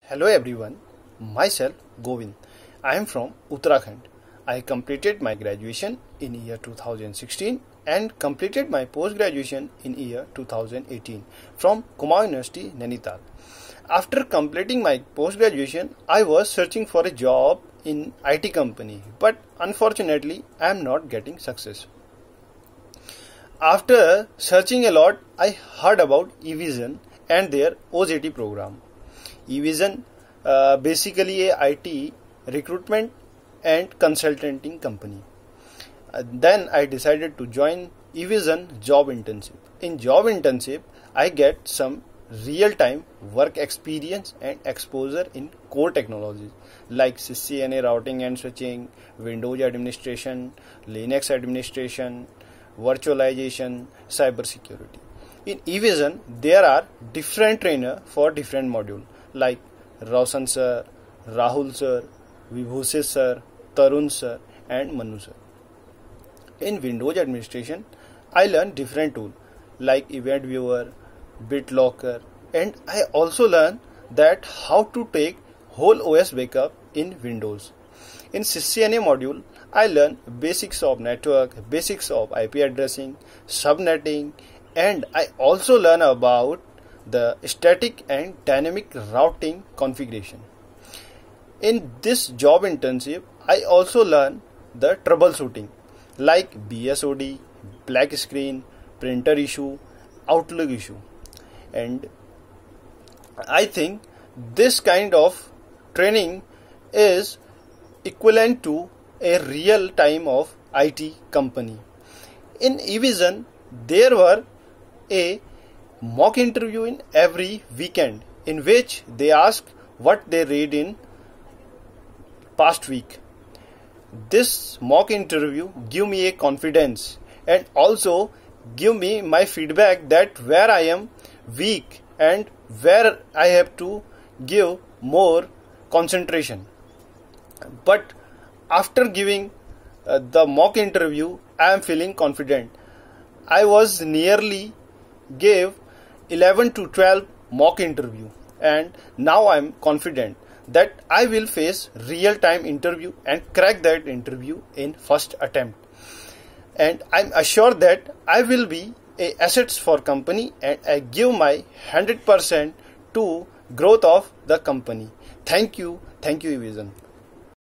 Hello everyone, myself Govind. I am from Uttarakhand. I completed my graduation in year 2016 and completed my post-graduation in year 2018 from Kumaon University, Nainital. After completing my post-graduation, I was searching for a job in IT company, but unfortunately I am not getting success. After searching a lot, I heard about eVision and their OJT program. eVision basically a IT recruitment and consulting company. Then I decided to join eVision job internship. In job internship, I get some real-time work experience and exposure in core technologies like CCNA routing and switching, Windows administration, Linux administration, virtualization, cybersecurity. In eVision, there are different trainers for different modules like Roshan sir, Rahul sir, Vibhushis sir, Tarun sir and Manu sir. In Windows administration, I learned different tools like Event Viewer, BitLocker, and I also learned that how to take whole OS backup in Windows. In CCNA module, I learned basics of network, basics of IP addressing, subnetting, and I also learn about the static and dynamic routing configuration. In this job internship, I also learn the troubleshooting like BSOD, black screen, printer issue, Outlook issue. And I think this kind of training is equivalent to a real time of IT company. In eVision, there were a mock interview in every weekend in which they ask what they read in past week. This mock interview give me a confidence and also give me my feedback that where I am weak and where I have to give more concentration. But after giving the mock interview, I am feeling confident. I was nearly gave 11 to 12 mock interview and now I am confident that I will face real-time interview and crack that interview in first attempt. And I am assured that I will be a assets for company and I give my 100% to growth of the company. Thank you eVision.